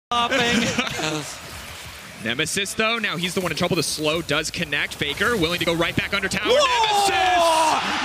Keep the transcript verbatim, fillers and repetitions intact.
Nemesis, though, now he's the one in trouble. The slow does connect. Faker willing to go right back under tower. Whoa! Nemesis!